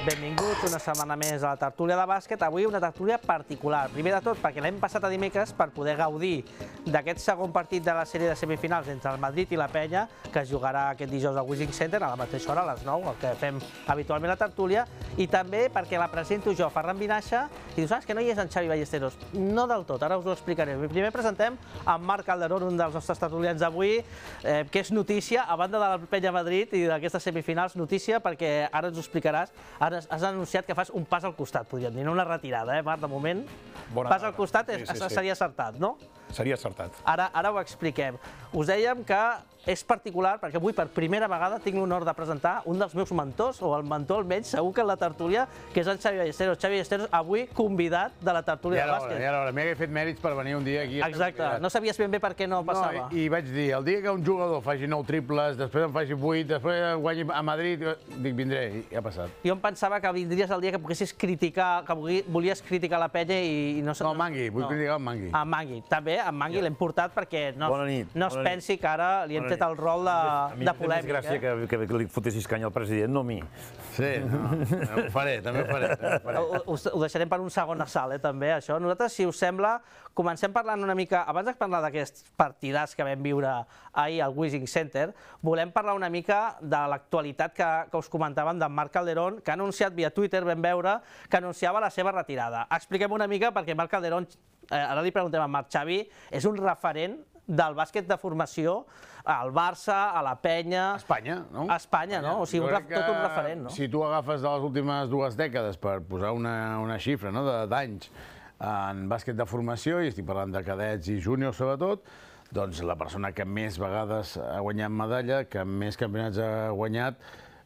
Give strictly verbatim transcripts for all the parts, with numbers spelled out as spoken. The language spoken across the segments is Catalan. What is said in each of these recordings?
Benvinguts una setmana més a la tertúlia de bàsquet. Avui una tertúlia particular. Primer de tot perquè l'hem passat a dimecres per poder gaudir d'aquest segon partit de la sèrie de semifinals entre el Madrid i la Penya, que es jugarà aquest dijous al Wishing Center a la mateixa hora, a les nou, el que fem habitualment a la tertúlia, i també perquè la presento jo, Ferran Vinaixa, i tu saps que no hi és en Xavi Ballesteros. No del tot, ara us ho explicaré. Primer presentem en Marc Calderón, un dels nostres tertulians d'avui, eh, que és notícia, a banda de la Penya Madrid i d'aquestes semifinals, notícia perquè ara ens ho explicaràs. Ara has anunciat que fas un pas al costat, podríem dir, no una retirada, eh, Marc, de moment. Pas al costat seria acertat, no? Seria acertat. Ara ho expliquem. Us dèiem que és particular perquè avui per primera vegada tinc l'honor de presentar un dels meus mentors, o el mentor almenys, segur que en la tertúlia, que és el Xavi Ballesteros. Xavi Ballesteros, avui convidat de la tertúlia de bàsquet. Ja era hora, m'he fet mèrits per venir un dia aquí. Exacte, no sabies ben bé per què no passava. I vaig dir, el dia que un jugador faci nou triples, després en faci vuit, després guanyi a Madrid, dic, vindré, i ha passat. Jo em pensava que vindries el dia que poguessis criticar, que volies criticar la Penya i no... No, Mangui, vull criticar en Mangui. En Mangui, també, en Mangui l'hem portat perquè no es pensi que ara li hem tret el rol de polèmic. A mi m'és gràcia que li fotessis canya al president, no a mi. Sí, ho faré, també ho faré. Ho deixarem per un segon assalt, també, això. Nosaltres, si us sembla, comencem parlant una mica, abans de parlar d'aquests partidars que vam viure ahir al Wishing Center, volem parlar una mica de l'actualitat que us comentàvem d'en Marc Calderón, que ha anunciat via Twitter, vam veure, que anunciava la seva retirada. Expliquem una mica perquè Marc Calderón, ara li preguntem a Marc, Xavi, és un referent del bàsquet de formació al Barça, a la Penya... A Espanya, no? A Espanya, no? O sigui, tot un referent, no? Si tu agafes de les últimes dues dècades, per posar una xifra d'anys en bàsquet de formació, i estic parlant de cadets i júniors sobretot, doncs la persona que més vegades ha guanyat medalla, que més campionats ha guanyat,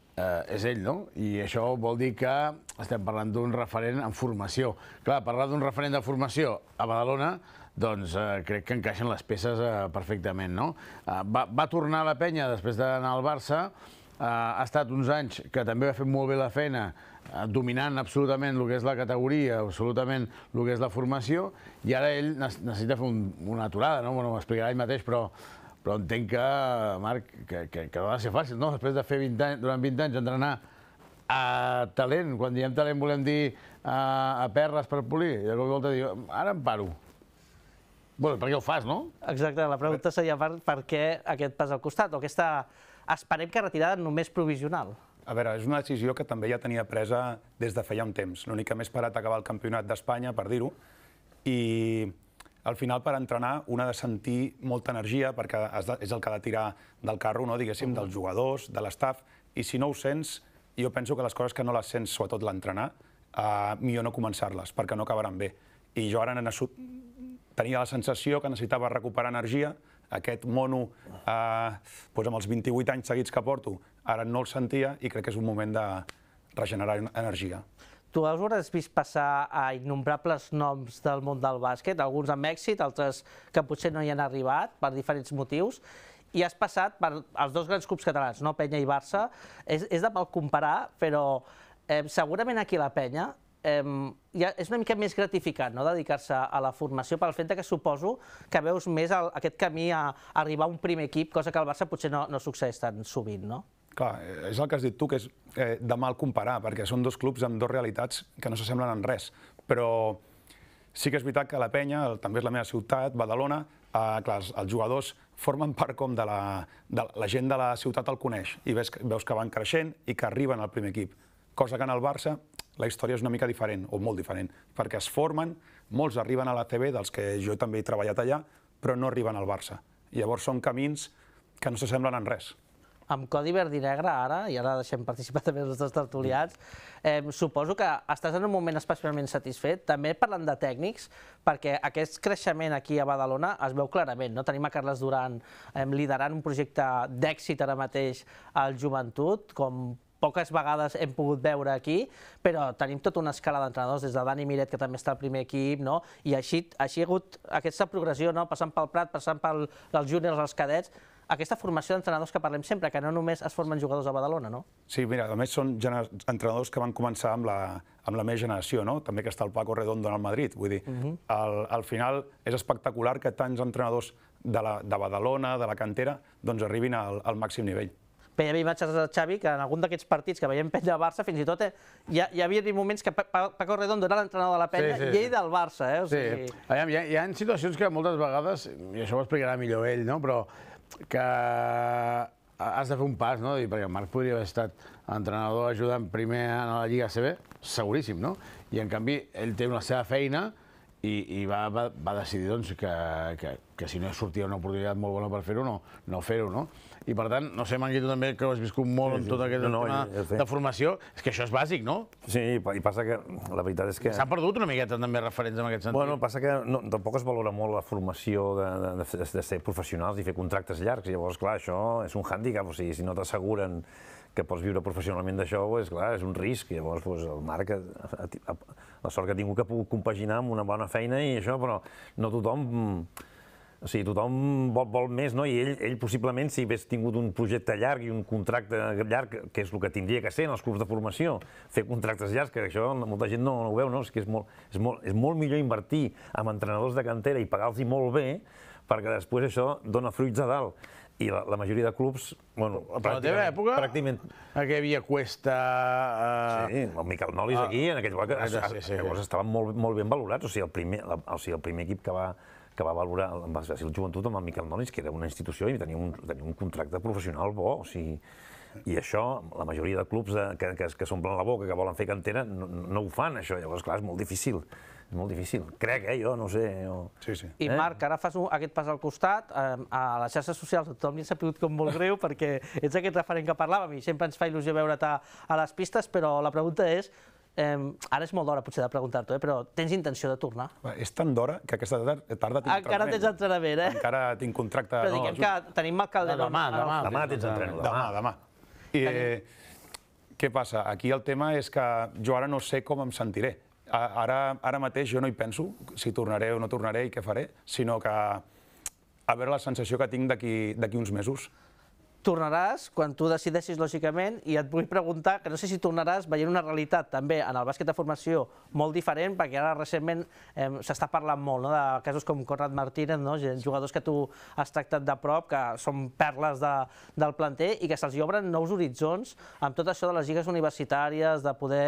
és ell, no? I això vol dir que estem parlant d'un referent en formació. Clar, parlar d'un referent de formació a Badalona, doncs crec que encaixen les peces perfectament, no? Va tornar a la Penya després d'anar al Barça, ha estat uns anys que també va fer molt bé la feina, dominant absolutament el que és la categoria, absolutament el que és la formació, i ara ell necessita fer una aturada, no? Bueno, m'explicarà ell mateix, però però entenc que, Marc, que no ha de ser fàcil, no? Després de fer durant vint anys entrenar a talent, quan diem talent volem dir a perles per polir, i de cop i volta dir, ara em paro. Bé, per què ho fas, no? Exacte, la pregunta seria per què aquest pas al costat, o aquesta, esperem que retirada només provisional. A veure, és una decisió que també ja tenia presa des de feia un temps. L'únic que m'he esperat a acabar el campionat d'Espanya, per dir-ho, i al final, per entrenar, un ha de sentir molta energia, perquè és el que ha de tirar del carro, diguéssim, dels jugadors, de l'estaf, i si no ho sents, jo penso que les coses que no les sents, sobretot l'entrenar, millor no començar-les, perquè no acabaran bé. I jo ara tenia la sensació que necessitava recuperar energia, aquest mono, amb els vint-i-vuit anys seguits que porto, ara no el sentia i crec que és un moment de regenerar energia. Tu hauràs vist passar a innombrables noms del món del bàsquet, alguns amb èxit, altres que potser no hi han arribat per diferents motius, i has passat per els dos grans clubs catalans, Penya i Barça. És de mal comparar, però segurament aquí a la Penya és una mica més gratificant dedicar-se a la formació pel fet que suposo que veus més aquest camí a arribar a un primer equip, cosa que al Barça potser no succeeix tan sovint, no? Clar, és el que has dit tu, que és de mal comparar, perquè són dos clubs amb dues realitats que no s'assemblen en res. Però sí que és veritat que la Penya, també és la meva ciutat, Badalona, clar, els jugadors formen part com de la... la gent de la ciutat el coneix i veus que van creixent i que arriben al primer equip. Cosa que en el Barça la història és una mica diferent, o molt diferent, perquè es formen, molts arriben a l'A C B, dels que jo també he treballat allà, però no arriben al Barça. Llavors són camins que no s'assemblen en res. Amb codi verd i negre ara, i ara deixem participar també els nostres tertulians, suposo que estàs en un moment especialment satisfet, també parlant de tècnics, perquè aquest creixement aquí a Badalona es veu clarament. Tenim a Carles Duran liderant un projecte d'èxit ara mateix al Joventut, com poques vegades hem pogut veure aquí, però tenim tota una escala d'entrenadors, des de Dani Miret, que també està al primer equip, i així ha hagut aquesta progressió, passant pel Prat, passant pels júniors, els cadets, aquesta formació d'entrenadors que parlem sempre, que no només es formen jugadors a Badalona, no? Sí, mira, a més són entrenadors que van començar amb la meva generació, no? També que està el Paco Redondo en el Madrid, vull dir, al final és espectacular que tants entrenadors de Badalona, de la cantera, doncs arribin al màxim nivell. veiem imatges de Xavi que en algun d'aquests partits que veiem penya al Barça, fins i tot hi havia moments que Paco Redondo era l'entrenador de la penya i ell del Barça. Sí, hi ha situacions que moltes vegades, i això ho explicarà millor ell, però que has de fer un pas, no? Perquè el Marc podria haver estat entrenador ajudant primer a la Lliga A C B, seguríssim, no? I en canvi ell té la seva feina i va decidir que si no sortia una oportunitat molt bona per fer-ho, no fer-ho, no? I per tant, no sé, Manguito, també que ho has viscut molt en tot aquest tema de formació, és que això és bàsic, no? Sí, i passa que la veritat és que... S'ha perdut una miqueta també referents en aquest sentit. Bueno, passa que tampoc es valora molt la formació de ser professionals i fer contractes llargs. Llavors, clar, això és un hàndicap, o sigui, si no t'asseguren que pots viure professionalment d'això, és clar, és un risc. Llavors, el Marc, la sort que ha tingut que ha pogut compaginar amb una bona feina i això, però no tothom... O sigui, tothom vol més, no? I ell, possiblement, si hagués tingut un projecte llarg i un contracte llarg, que és el que tindria que ser en els clubs de formació, fer contractes llargs, que això molta gent no ho veu, no? És que és molt millor invertir en entrenadors de cantera i pagar-los molt bé, perquè després això dona fruits a dalt. I la majoria de clubs, bueno, pràcticament... A la teva època, aquí hi havia Cuesta... Sí, el Miquel Nolis aquí, en aquell lloc, llavors estaven molt ben valorats. O sigui, el primer equip que va que va valorar el Joventut amb el Miquel Nolis, que era una institució i tenia un contracte professional bo. I això, la majoria de clubs que s'omplen la boca, que volen fer cantera, no ho fan, això. Llavors, clar, és molt difícil. És molt difícil. Crec, eh? Jo no sé... I Marc, ara fas aquest pas al costat, a les xarxes socials tothom li s'ha pogut com molt greu perquè ets aquest referent que parlàvem i sempre ens fa il·lusió veure't a les pistes, però la pregunta és, ara és molt d'hora potser de preguntar-t'ho, però tens intenció de tornar? És tan d'hora que aquesta tarda tinc entrenament. Encara tens entrenament, eh? Encara tinc contracte... Però diguem que tenim el Calderón. Demà, demà tens entrenament. Demà, demà. Què passa? Aquí el tema és que jo ara no sé com em sentiré. Ara mateix jo no hi penso si tornaré o no tornaré i què faré, sinó que a veure la sensació que tinc d'aquí uns mesos. Tornaràs quan tu decideixis, lògicament, i et vull preguntar, que no sé si tornaràs veient una realitat també en el bàsquet de formació molt diferent, perquè ara recentment s'està parlant molt de casos com Conrad Martínez, jugadors que tu has tractat de prop, que són perles del planter i que se'ls obren nous horitzons amb tot això de les lligues universitàries, de poder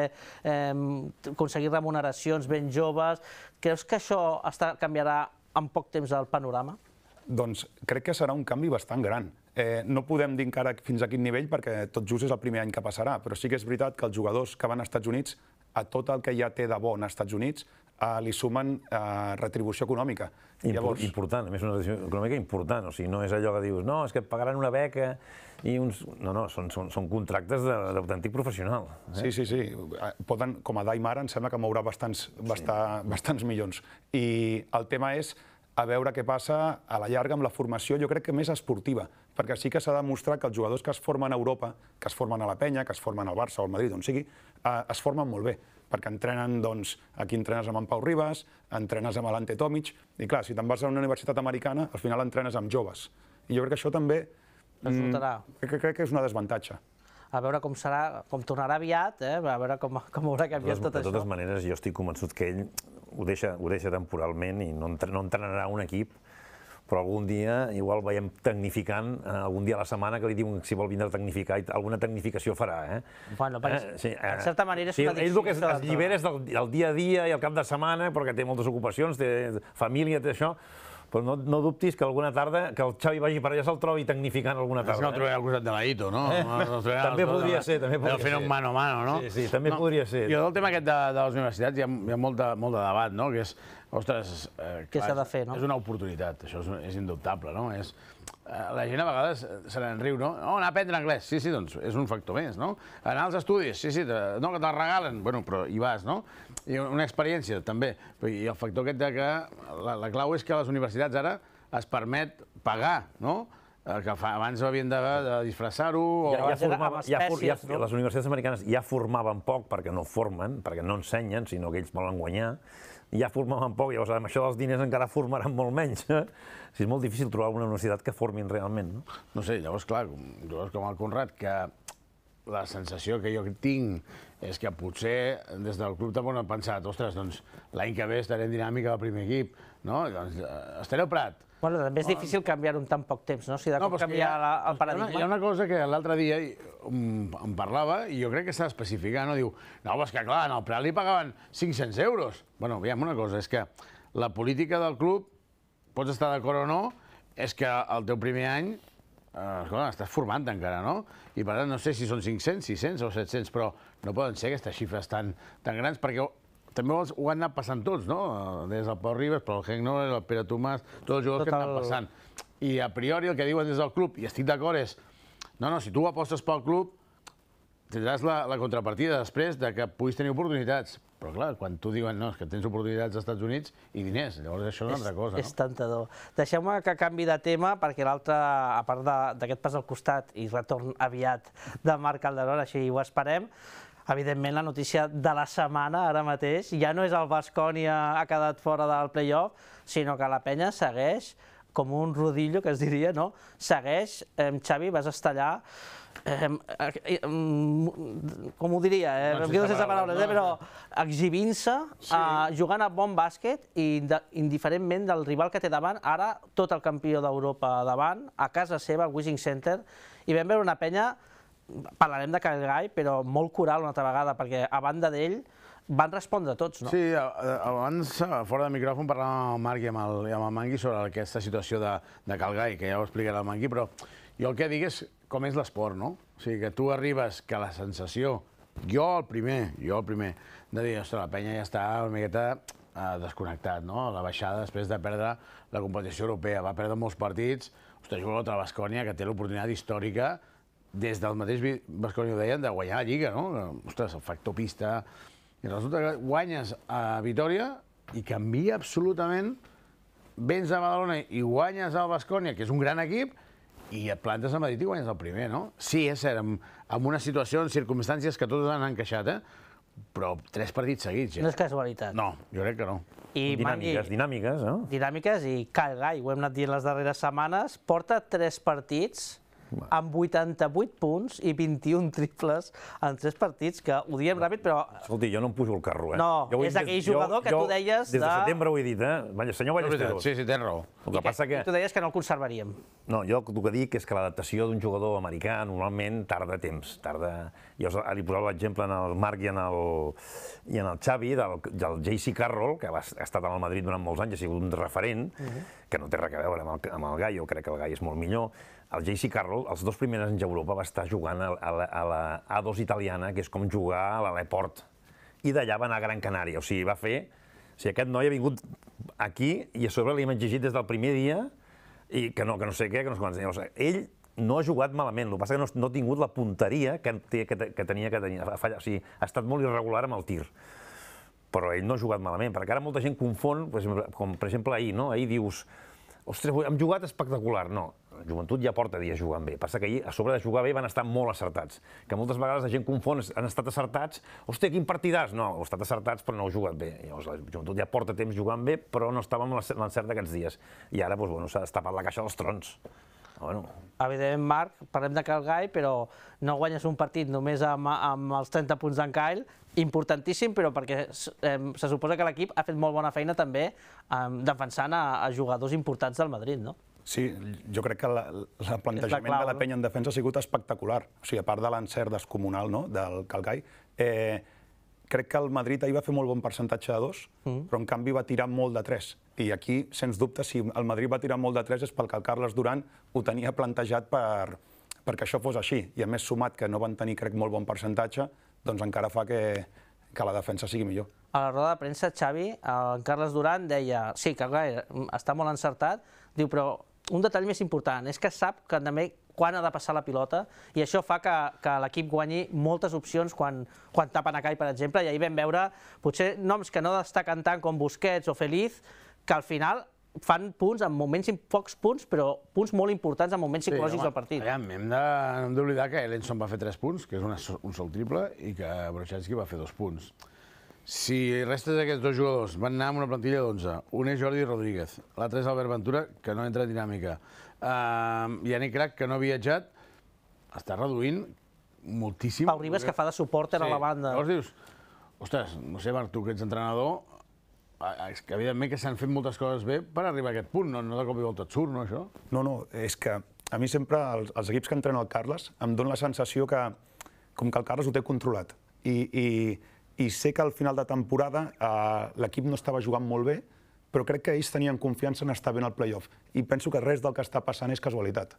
aconseguir remuneracions ben joves. Creus que això canviarà en poc temps el panorama? Doncs crec que serà un canvi bastant gran. No podem dir encara fins a quin nivell perquè tot just és el primer any que passarà, però sí que és veritat que els jugadors que van als Estats Units, a tot el que ja té de bo als Estats Units, li sumen retribució econòmica. Important, a més una retribució econòmica important, o sigui, no és allò que dius, no, és que et pagaran una beca i uns... No, no, són contractes d'autèntic professional. Sí, sí, sí. Poden, com a Daimar, em sembla que mourà bastants milions. I el tema és a veure què passa a la llarga amb la formació, jo crec que més esportiva, perquè sí que s'ha demostrat que els jugadors que es formen a Europa, que es formen a la Penya, que es formen al Barça o al Madrid, on sigui, es formen molt bé, perquè entrenen, doncs, aquí entrenes amb en Pau Ribas, entrenes amb l'Ante Tomic, i clar, si te'n vas a una universitat americana, al final entrenes amb joves. I jo crec que això també... Resultarà. Crec que és una desavantatge. A veure com serà, com tornarà aviat, a veure com haurà canviat tot això. De totes maneres, jo estic convençut que ell ho deixa temporalment i no entrenarà un equip, però algun dia igual veiem tecnificant, algun dia a la setmana que li diuen que si vol vindre a tecnificar, alguna tecnificació farà. Bueno, en certa manera és una dicció. Ell el que es llibera és del dia a dia i el cap de setmana, perquè té moltes ocupacions, té família, té això, però no dubtis que alguna tarda, que el Xavi vagi per allà se'l trobi tecnificant alguna tarda. És que el trobaré al costat de la Ito, no? També podria ser, també podria ser. Fent un mano a mano, no? Sí, sí, també podria ser. Jo del tema aquest de les universitats hi ha molt de debat, no? Que és, ostres... Què s'ha de fer, no? És una oportunitat, això és indubtable, no? La gent a vegades se n'enriu, no? No, anar a aprendre anglès, sí, sí, doncs és un factor més, no? Anar als estudis, sí, sí, no, que te'l regalen, bueno, però hi vas, no? I una experiència, també. I el factor aquest de que la clau és que a les universitats ara es permet pagar, no? Que abans havien de disfressar-ho... Les universitats americanes ja formaven poc perquè no formen, perquè no ensenyen, sinó que ells volen guanyar, ja formaven poc, llavors amb això dels diners encara formaran molt menys. És molt difícil trobar una universitat que formin realment. No sé, llavors, clar, jugadors com el Conrad, que la sensació que jo tinc és que potser des del club també han pensat, ostres, doncs l'any que ve estaré en dinàmica del primer equip, no? Doncs estaré al Prat. Bueno, també és difícil canviar-ho en tan poc temps, no? Si de cop canviar el paradigma... Hi ha una cosa que l'altre dia em parlava i jo crec que s'ha d'especificar, no? Diu, no, és que clar, en el Prat li pagaven cinc-cents euros. Bueno, aviam, una cosa, és que la política del club, pots estar d'acord o no, és que el teu primer any, escolta, estàs formant encara, no? I per tant, no sé si són cinc-cents, sis-cents o set-cents, però no poden ser aquestes xifres tan grans, perquè també ho han anat passant tots, no? Des del Pau Ribas, però el Henk Noll, el Pere Tomàs, tots els jugadors que estan passant. I a priori el que diuen des del club, i estic d'acord, és no, no, si tu apostes pel club, tindràs la contrapartida després de que puguis tenir oportunitats. Però clar, quan tu diuen no, és que tens oportunitats als Estats Units i diners, llavors això és una altra cosa, no? És tentador. Deixeu-me que canvi de tema, perquè l'altre, a part d'aquest pas al costat i retorn aviat de Marc Calderón, així ho esperem, evidentment, la notícia de la setmana, ara mateix, ja no és el Baskonia ha quedat fora del play-off, sinó que la penya segueix com un rodillo, que es diria, no? Segueix, Xavi, vas estar allà, com ho diria, em quedo sense paraules, però exhibint-se, jugant a bon bàsquet i indiferentment del rival que té davant, ara tot el campió d'Europa davant, a casa seva, al Wishing Center, i vam veure una penya, parlarem de Calgai, però molt coral una altra vegada, perquè a banda d'ell van respondre tots, no? Sí, abans, fora de micròfon, parlàvem amb el Marc i amb el Mangui sobre aquesta situació de Calgai, que ja ho explicarà el Mangui, però jo el que dic és com és l'esport, no? O sigui, que tu arribes, que la sensació, jo el primer, jo el primer, de dir, ostres, la penya ja està una miqueta desconnectat, no? La baixada després de perdre la competició europea, va perdre molts partits, ostres, juga contra el Baskonia, que té l'oportunitat històrica, des del mateix Baskonia ho deien, de guanyar la Lliga, no? Ostres, el factor pista... I resulta que guanyes a Vitòria i canvia absolutament, vens a Badalona i guanyes al Baskonia, que és un gran equip, i et plantes a Madrid i guanyes el primer, no? Sí, és cert, en una situació, en circumstàncies que tots han encaixat, eh? Però tres partits seguits, ja. No és casualitat. No, jo crec que no. Dinàmiques, dinàmiques, no? Dinàmiques, i Calgai, ho hem anat dient les darreres setmanes, porta tres partits amb vuitanta-vuit punts i vint-i-un triples en tres partits, que ho diem ràpid, però... Escolti, jo no em pujo al carro, eh? No, és aquell jugador que tu deies de... Des de setembre ho he dit, eh? Senyor Ballesteros. Sí, sí, tens raó. El que passa que... Tu deies que no el conservaríem. No, jo el que dic és que l'adaptació d'un jugador americà normalment tarda temps, tarda... Jo li posava l'exemple en el Marc i en el Xavi del J C Carroll, que ha estat amb el Madrid durant molts anys, ha sigut un referent, que no té res a veure amb el Gai, jo crec que el Gai és molt millor. El J C Carroll, els dos primers anys a Europa, va estar jugant a la A dos italiana, que és com jugar a l'Aleport, i d'allà va anar a Gran Canària. O sigui, va fer... O sigui, aquest noi ha vingut aquí i a sobre li hem exigit des del primer dia i que no sé què, que no sé quants anys. Ell no ha jugat malament, el que passa és que no ha tingut la punteria que tenia que tenir. O sigui, ha estat molt irregular amb el tir. Però ell no ha jugat malament, perquè ara molta gent confon, com per exemple ahir, no? Ahir dius, ostres, hem jugat espectacular. No, la joventut ja porta dies jugant bé. Passa que ahir, a sobre de jugar bé, van estar molt acertats. Que moltes vegades la gent confon, han estat acertats, hòstia, quin partidàs! No, han estat acertats però no heu jugat bé. Llavors la joventut ja porta temps jugant bé, però no estava amb l'encert d'aquests dies. I ara, doncs, bueno, s'ha destapat la caixa dels trons. Bueno. Evidentment, Marc, parlem de Calgai, però no guanyes un partit només amb els trenta punts d'en Kyle, importantíssim, però perquè se suposa que l'equip ha fet molt bona feina també defensant a jugadors importants del Madrid, no? Sí, jo crec que el plantejament de la penya en defensa ha sigut espectacular. O sigui, a part de l'encert descomunal del Calgai, crec que el Madrid ahir va fer molt bon percentatge de dos, però en canvi va tirar molt de tres. I aquí, sens dubte, si el Madrid va tirar molt de tres és perquè el Carles Duran ho tenia plantejat perquè això fos així. I a més, sumat que no van tenir, crec, molt bon percentatge, doncs encara fa que la defensa sigui millor. A la roda de premsa, Xavi, el Carles Duran deia sí, Calgai està molt encertat, diu, però un detall més important és que sap que també quan ha de passar la pilota i això fa que l'equip guanyi moltes opcions quan tapen a Cai, per exemple, i ahir vam veure potser noms que no destaquen tant com Busquets o Feliz, que al final fan punts en moments, pocs punts, però punts molt importants en moments psicològics del partit. Hem d'oblidar que Ellenson va fer tres punts, que és un sol triple, i que Brochanski va fer dos punts. Si restes d'aquests dos jugadors van anar amb una plantilla d'onze, un és Jordi Rodríguez, l'altre és Albert Ventura, que no entra en dinàmica, i Yannick Crac, que no ha viatjat, està reduint moltíssim. Pau Ribas, que fa de suport a la banda. Llavors dius, ostres, no sé, Marc, tu que ets entrenador, és que evidentment que s'han fet moltes coses bé per arribar a aquest punt, no, no de cop i volta et surt, no, això? No, no, és que a mi sempre els, els equips que entrena el Carles em donen la sensació que com que el Carles ho té controlat i, i, i sé que al final de temporada eh, l'equip no estava jugant molt bé, però crec que ells tenien confiança en estar bé en el play-off i penso que res del que està passant és casualitat.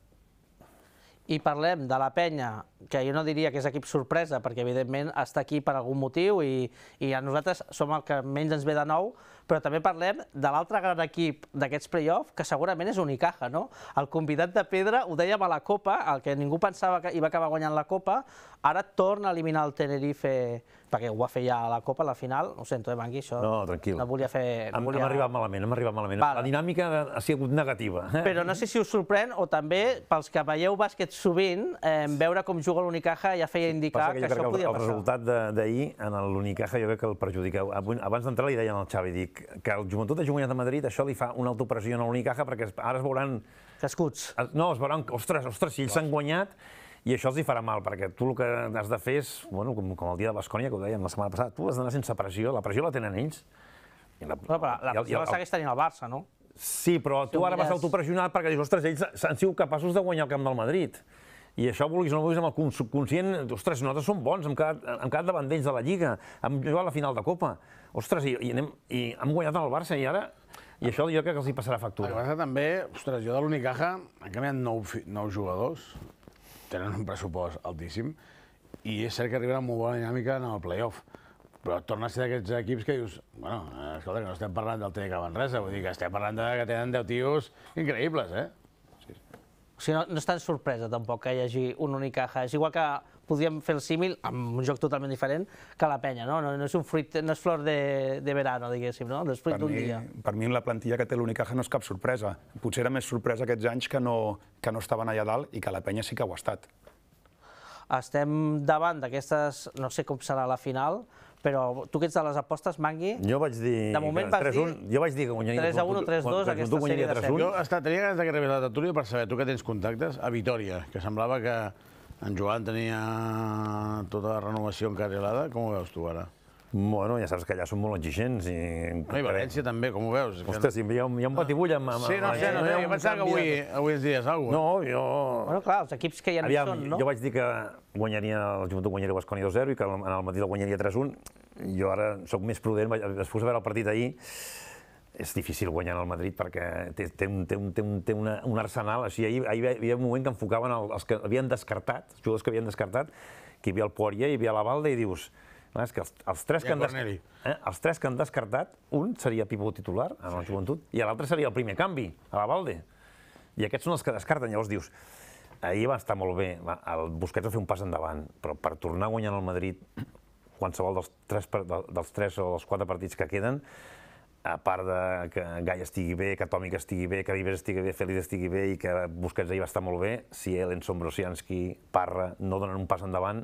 I parlem de la Penya, que jo no diria que és equip sorpresa, perquè evidentment està aquí per algun motiu i, i a nosaltres som el que menys ens ve de nou, però també parlem de l'altre gran equip d'aquests play-off, que segurament és Unicaja, no? El convidat de pedra, ho dèiem a la Copa, el que ningú pensava que hi va acabar guanyant la Copa, ara torna a eliminar el Tenerife, perquè ho va fer ja a la Copa, a la final. Ho sento, eh, Mangui, això... No, tranquil. No volia fer... No hem, volia... hem arribat malament, hem arribat malament. Vale. La dinàmica ha sigut negativa. Eh? Però no sé si us sorprèn, o també, pels que veieu bàsquet sovint, eh, veure com juga l'Unicaja ja feia indicar que, que, que això el, podia el passar. El resultat d'ahir, en l'Unicaja, jo crec que el perjudica. Abans d'entrar li deien al Xavi, dic, que el Joventut ha guanyat a Madrid, això li fa una autopressió a l'Unicaja, perquè ara es veuran... Cascuts. No, es veuran, ostres, ostres, si ells s'han guanyat, i això els hi farà mal, perquè tu el que has de fer és, bueno, com, com el dia de Baskonia, que ho dèiem la setmana passada, tu has d'anar sense pressió, la pressió la tenen ells. I la, no, però la pressió la segueix tenint el Barça, no? Sí, però tu ara vas autopressionar perquè dius, ostres, ells han sigut capaços de guanyar el camp del Madrid. I això, vulguis o no vulguis, amb el subconscient, ostres, nosaltres som bons, hem quedat, hem quedat davant d'ells de la Lliga, hem jugat la final de Copa. Ostres, i, i, anem, i hem guanyat el Barça, i ara... I això jo crec que els hi passarà factura. El Barça també, ostres, jo de l'Unicaja han canviat nou, nou jugadors, tenen un pressupost altíssim, i és cert que arriben amb molt bona dinàmica en el play-off. Però torna a ser d'aquests equips que dius, bueno, escolta, que no estem parlant del T D K Manresa, vull dir que estem parlant de que tenen deu tios increïbles, eh? Sí. O sigui, no, no és tan sorpresa tampoc que hi hagi un Unicaja. És igual que podríem fer el símil amb un joc totalment diferent que la Penya, no? No, no és un fruit, no és flor de, de verano, diguéssim, no? No és fruit d'un dia. Per mi, en la plantilla que té l'Unicaja no és cap sorpresa. Potser era més sorpresa aquests anys que no, que no estaven allà dalt i que la Penya sí que ho ha estat. Estem davant d'aquestes, no sé com serà la final, però tu que ets de les apostes, Mangui... Jo vaig dir... De moment vas dir... Jo vaig dir que guanyaria... tres a un o tres a dos, aquesta sèrie de set. Jo tenia ganes que arribés a la tertúlia per saber, tu que tens contactes, a Vitòria, que semblava que en Joan tenia tota la renovació encarrilada. Com ho veus tu ara? Bueno, ja saps que allà són molt exigents i... No, i València també, com ho veus? Ostres, hi ha un batibull amb... Sí, no sé, no sé, jo pensava que avui, avui ens diries alguna cosa. No, jo... Bueno, clar, els equips que ja no hi són, no? Jo vaig dir que guanyaria, el Joventut guanyaria Baskonia dos a zero i que en el Madrid el guanyaria tres a un. Jo ara sóc més prudent, després de veure el partit ahir, és difícil guanyar el Madrid perquè té, té, un, té, un, té, un, té una, un arsenal. Així, ahir, ahir hi havia un moment que enfocaven els que havien descartat, els jugadors que havien descartat, que hi havia el Poirier, hi havia la Balde, i dius... És que els, els, tres que han des... eh, els tres que han descartat, un seria pivot titular en el Joventut i l'altre seria el primer canvi, a la Balde. I aquests són els que descarten. Llavors dius, ahir va estar molt bé, va, el Busquets va fer un pas endavant, però per tornar a guanyar el Madrid qualsevol dels tres, dels tres o dels quatre partits que queden, a part de que Gai estigui bé, que Tomic estigui bé, que Vives estigui bé, Félix estigui bé i que Busquets ahir va estar molt bé, si Elenson, Brosianski, Parra no donen un pas endavant,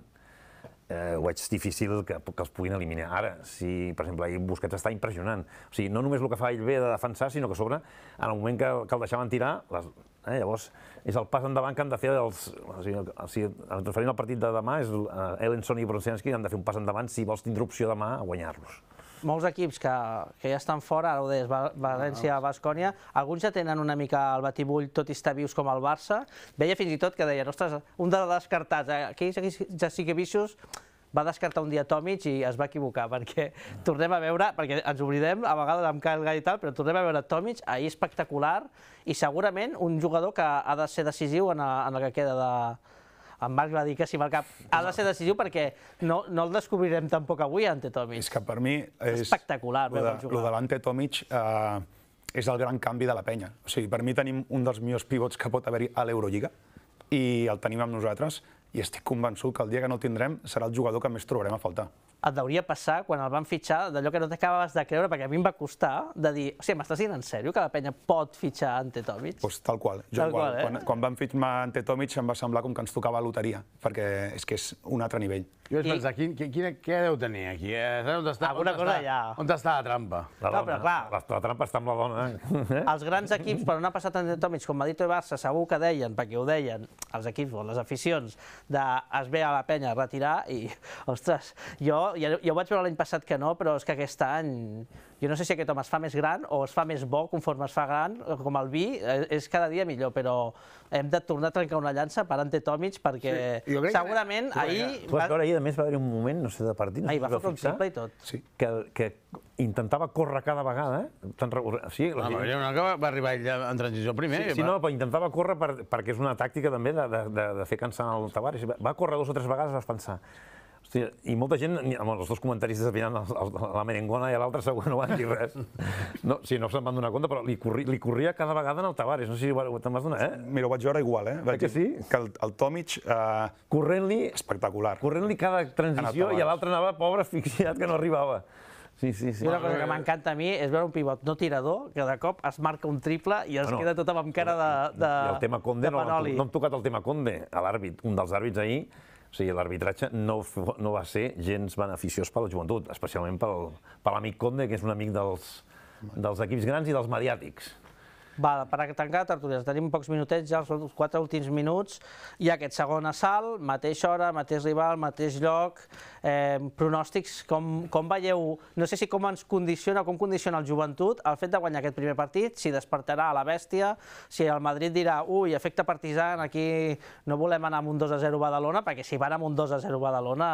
Eh, ho veig difícil que, que els puguin eliminar. Ara, si, per exemple, ahir Busquets està impressionant. O sigui, no només el que fa ell bé de defensar, sinó que a sobre, en el moment que, que el deixaven tirar, les, eh, llavors és el pas endavant que han de fer els... O sigui, o sigui, referint al partit de demà, és uh, Elenson i Brosianski han de fer un pas endavant si vols tindre opció demà a guanyar-los. Molts equips que, que ja estan fora, ara ho deies, València, Baskonia, alguns ja tenen una mica el batibull, tot i estar vius com el Barça. Veia fins i tot que deien, ostres, un dels descartats, eh? aquells, aquells ja sí que vixos, va descartar un dia Tomic i es va equivocar, perquè tornem a veure, perquè ens oblidem a vegades amb Kyle Guy i tal, però tornem a veure Tomic ahir espectacular i segurament un jugador que ha de ser decisiu en, a, en el que queda de... En Marc va dir que sí amb el cap. Ha de ser decisiu perquè no, no el descobrirem tampoc avui, Ante Tomic. És que per mi és... espectacular veure el jugar. Lo de l'Ante Tomic eh, és el gran canvi de la Penya. O sigui, per mi tenim un dels millors pivots que pot haver-hi a l'Eurolliga i el tenim amb nosaltres i estic convençut que el dia que no el tindrem serà el jugador que més trobarem a faltar. Et deuria passar, quan el van fitxar, d'allò que no t'acabaves de creure, perquè a mi em va costar, de dir, o sigui, m'estàs dient en sèrio que la Penya pot fitxar Ante Tomic? Pues tal qual. Jo tal igual. Qual, eh? quan, quan van fitxar Ante Tomic em va semblar com que ens tocava loteria, perquè és que és un altre nivell. Jo vaig pensar, quin, quin, què deu tenir aquí? Eh? On està, Alguna on cosa està, hi ha. On està la trampa? La no, però clar... La, la trampa està amb la dona. Eh? Els grans equips, per on ha passat Ante Tomic, com Madrid i Barça, segur que deien, perquè ho deien, els equips o les aficions, de es ve a la Penya a retirar i, ostres, jo ja, ja ho vaig veure l'any passat que no, però és que aquest any, jo no sé si aquest home es fa més gran o es fa més bo conforme es fa gran, com el vi, és cada dia millor, però hem de tornar a trencar una llança per Ante Tomic, perquè sí, segurament que... ahir... Tu vas veure ahir, a més, va haver un moment, no sé, de partit, no ahir sé va fer un triple i tot. Sí. Que, que intentava córrer cada vegada, eh? Sí, la Mariona que va arribar ell en transició primer. Sí, sí no, però intentava córrer per, perquè és una tàctica també de, de, de, de fer cansar el Tavares. Va córrer dos o tres vegades, vas pensar... Hòstia, i molta gent, amb els dos comentaristes opinant, la merengona i l'altre segur no van dir res. No, sí, no se'n van donar compte, però li corria, li corria cada vegada en el Tavares. No sé si te'n vas donar, eh? Mira, ho vaig veure igual, eh? Vaig que sí? Que el, el Tomic... Eh, corrent-li... Espectacular. Corrent-li cada transició i l'altre anava, pobre, asfixiat, que no arribava. Sí, sí, sí. I una cosa que m'encanta a mi és veure un pivot no tirador, que de cop es marca un triple i es bueno, queda tothom amb cara de, de, I el tema Conde, de panoli. No, no hem tocat el tema Conde. L'àrbit, un dels àrbits ahir, o sigui, l'arbitratge no, no va ser gens beneficiós per la joventut, especialment pel, per l'amic Conde, que és un amic dels, dels equips grans i dels mediàtics. Val, per tancar la tertúlia, tenim pocs minutets, ja els quatre últims minuts. Hi ha aquest segon assalt, mateixa hora, mateix rival, mateix lloc. Eh, pronòstics, com, com veieu, no sé si com ens condiciona, com condiciona el joventut el fet de guanyar aquest primer partit, si despertarà a la bèstia, si el Madrid dirà, ui, efecte partisan, aquí no volem anar amb un dos a zero Badalona, perquè si van amb un dos a zero Badalona,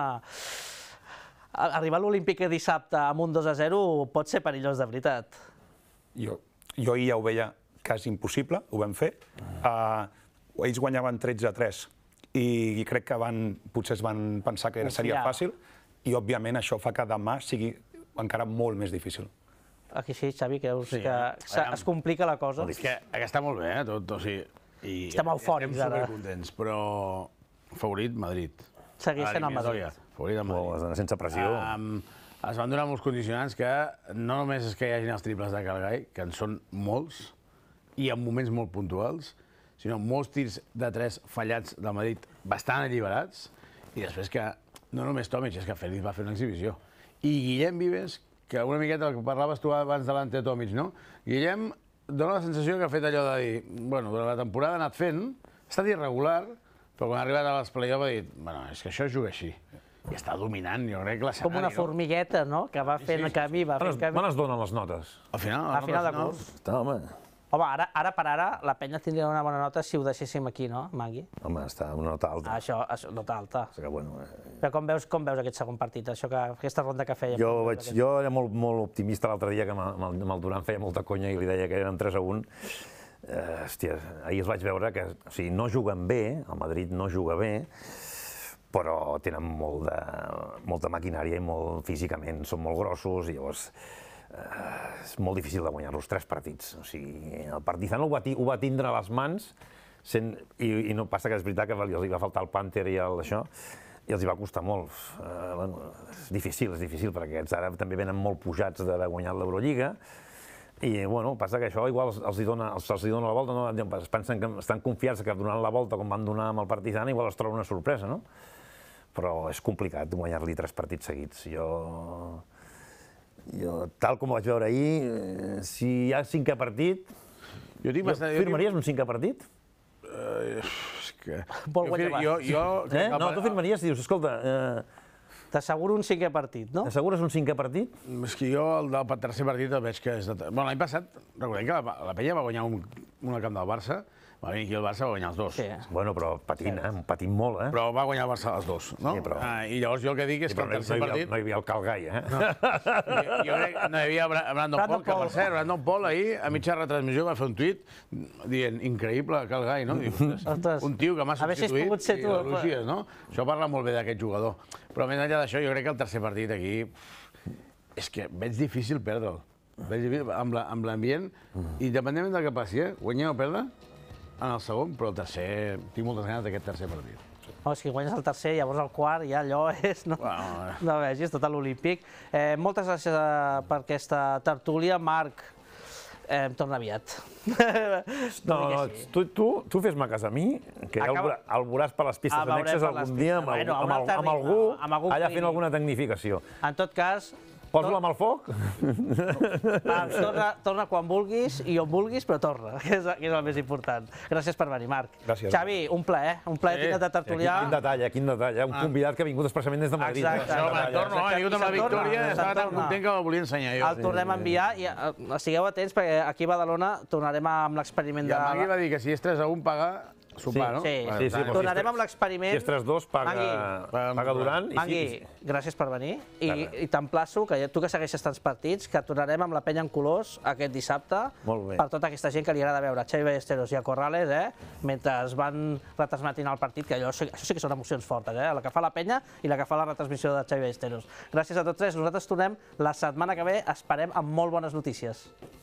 arribar a l'Olímpic dissabte amb un dos a zero pot ser perillós de veritat. Jo, jo ahir ja ho veia quasi impossible, ho vam fer. Uh, ells guanyaven tretze a tres i, i crec que van, potser es van pensar que seria fàcil i, òbviament, això fa que demà sigui encara molt més difícil. Aquí sí, Xavi, creus sí, que eh? es complica la cosa? És que, que està molt bé, eh, tot, o sigui... I estem eufòrics, ara. Estem supercontents, però favorit, Madrid. Segueix sent el Madrid. Favorit, el Madrid. Oh, sense pressió. Um, es van donar molts condicionants que no només és que hi hagin els triples de Calgai, que en són molts, i en moments molt puntuals, sinó molts tirs de tres fallats del Madrid bastant alliberats, i després que no només Tomic, és que Félix va fer una exhibició. I Guillem Vives, que una miqueta el que parlaves tu abans de l'Ante Tomic, no? Guillem dona la sensació que ha fet allò de dir, bueno, durant la temporada ha anat fent, ha estat irregular, però quan ha arribat a les play-off ha dit, bueno, és que això es juga així. I està dominant, jo crec, l'escenari. Com una formigueta, no?, que va fent camí, va fent camí. Quan es donen les notes? Al final, al final de curs. Està, home. Home, ara, ara per ara, la penya tindria una bona nota si ho deixéssim aquí, no, Magui? Home, està una nota alta. Això, això nota alta. Que, bueno, eh... Però com veus, com veus aquest segon partit, això que, aquesta ronda que fèiem? Jo, vaig, aquest... jo era molt, molt optimista l'altre dia, que amb el, amb el Durant feia molta conya i li deia que eren tres a un. Eh, hòstia, ahir els vaig veure que, o sigui, no juguen bé, el Madrid no juga bé, però tenen molt de, molta maquinària i molt físicament, són molt grossos, i llavors Uh, és molt difícil de guanyar los tres partits. O sigui, el Partizan ho va, ho va tindre a les mans sent, i, i no passa que és veritat que els hi va faltar el Panther i el, això, i els hi va costar molt. Uh, bueno, és difícil, és difícil, perquè aquests ara també venen molt pujats d'haver guanyat l'Eurolliga, i bueno, passa que això igual els, els, hi dona, els, els hi dona la volta, no? Es pensen que estan confiats que donant la volta com van donar amb el Partizan igual es troba una sorpresa, no? Però és complicat guanyar-li tres partits seguits. Jo... Jo, tal com ho vaig veure ahir, si hi ha cinquè partit... Jo tinc bastant... Firmaries un cinquè partit? Uh, és que... Vol guanyar abans. Jo, jo... Eh? No, tu firmaries i dius, escolta... Eh... T'asseguro un cinquè partit, no? T'assegures un cinquè partit? És que jo el del tercer partit el veig que és... De... Bueno, l'any passat, recordem que la, la Penya va guanyar un, un al camp del Barça, va venir aquí el Barça, va guanyar els dos. Sí. Bueno, però patint, eh? Patint molt, eh? Però va guanyar el Barça els dos, no? Sí, però... ah, I llavors jo el que dic és sí, que el tercer no partit... No hi havia el Calgai, eh? No. Jo, jo crec que no hi havia Brandon Paul, que per cert, Brandon Paul ahir, a mitja retransmissió, va fer un tuit dient, increïble Calgai, no? Diu, un tio que m'ha substituït si i elogies, no? Això parla molt bé d'aquest jugador. Però més enllà d'això, jo crec que el tercer partit aquí... És que veig difícil perdre'l. Veig difícil amb l'ambient, independentment del que passi, eh? Guanyar o perdre, en el segon, però el tercer... Tinc moltes ganes d'aquest tercer partit. Oh, si guanyes el tercer, llavors el quart, ja allò és... No, bueno, eh. no vegis, tot a l'Olímpic. Eh, moltes gràcies a, per aquesta tertúlia. Marc, eh, torna aviat. No, no, sí. tu, tu, tu fes-me cas a mi, que ja el, el veuràs per les pistes ah, annexes algun dia amb, bueno, amb, amb, amb, algú, amb algú allà fent alguna tecnificació. En tot cas, Posa-la amb el foc? Torna quan vulguis i on vulguis, però torna, que és el més important. Gràcies per venir, Marc. Gràcies. Xavi, un plaer, un plaer tindre't de tertulià. Quin detall, quin detall. Un convidat que ha vingut expressament des de Madrid. Exacte. Això, me'n torno, ha vingut amb la victòria, estava tan content que me'l volia ensenyar jo. El tornem a enviar i estigueu atents perquè aquí a Badalona tornarem amb l'experiment de... I el Magui va dir que si és tres a un paga sopar, no? Sí, sí, sí. tornarem amb l'experiment... Si és tres dos, paga Duran. Mangui, gràcies per venir i t'emplaço, que tu que segueixes tants partits, que tornarem amb la penya en colors aquest dissabte per tota aquesta gent que li agrada veure Xavi Ballesteros i a Corrales, mentre es van retransmetint el partit, que això sí que són emocions fortes, la que fa la penya i la que fa la retransmissió de Xavi Ballesteros. Gràcies a tots tres, nosaltres tornem la setmana que ve, esperem amb molt bones notícies.